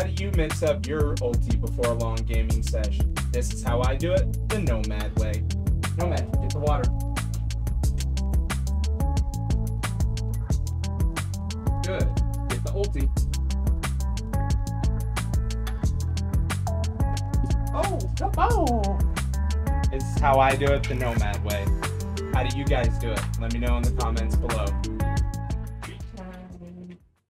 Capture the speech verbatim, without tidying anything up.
How do you mix up your ulti before a long gaming session? This is how I do it, the Nomad way. Nomad, get the water. Good. Get the ulti. Oh, oh! This is how I do it, the Nomad way. How do you guys do it? Let me know in the comments below.